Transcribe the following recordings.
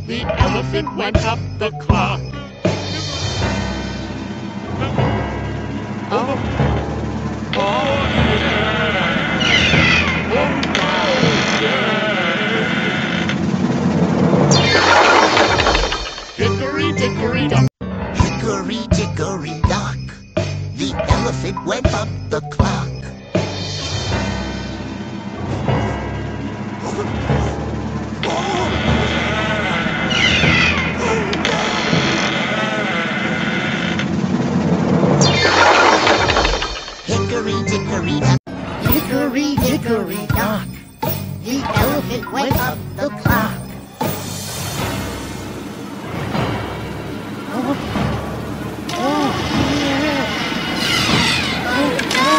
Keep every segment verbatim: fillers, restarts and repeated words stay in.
The elephant went up the clock. Oh, oh yeah. Oh no, yeah. Hickory dickory dock. Hickory dickory dock. The elephant went up the clock. Hickory dickory dock. Hickory dickory dock. The elephant went up the clock. Oh, oh, yeah. Oh,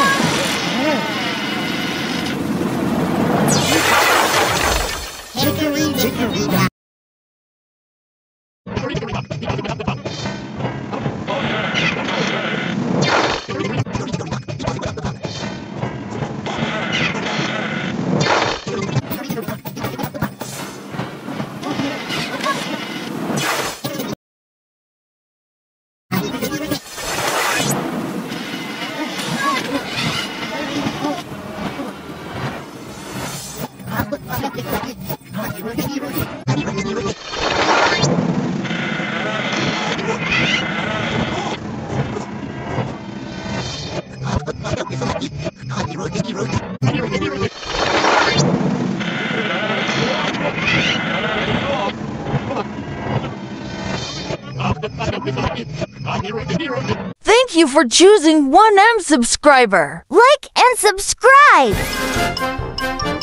yeah. Hickory dickory dock. Hickory dickory dock. The elephant went up the clock. Oh, oh yeah. Hickory dickory dock. Thank you for choosing one M subscriber. Like and subscribe!